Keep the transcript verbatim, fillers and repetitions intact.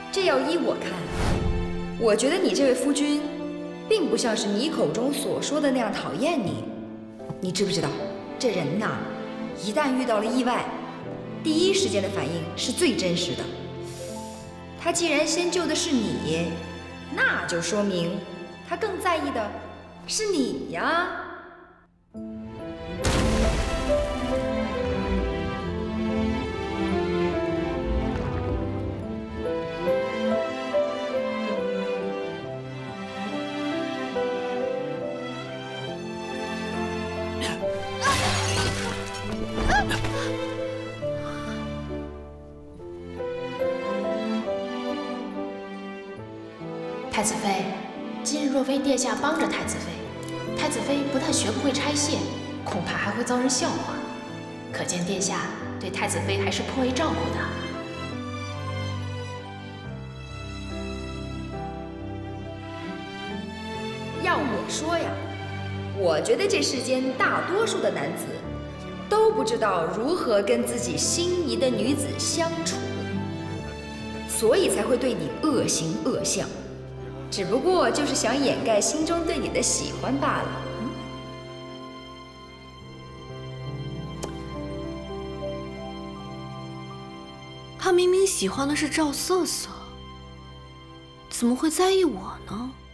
这要依我看，我觉得你这位夫君，并不像是你口中所说的那样讨厌你。你知不知道，这人呐，一旦遇到了意外，第一时间的反应是最真实的。他既然先救的是你，那就说明他更在意的是你呀。 太子妃，今日若非殿下帮着太子妃，太子妃不但学不会拆卸，恐怕还会遭人笑话。可见殿下对太子妃还是颇为照顾的。 要我说呀，我觉得这世间大多数的男子都不知道如何跟自己心仪的女子相处，所以才会对你恶行恶相。 只不过就是想掩盖心中对你的喜欢罢了。嗯， 他明明喜欢的是赵瑟瑟，怎么会在意我呢？